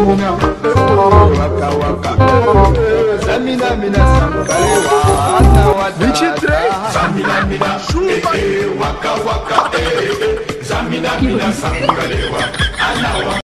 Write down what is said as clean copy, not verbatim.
waka waka. Zamina mina sangalewa ana wada. 23. Zamina mina, waka waka, zamina mina sangalewa.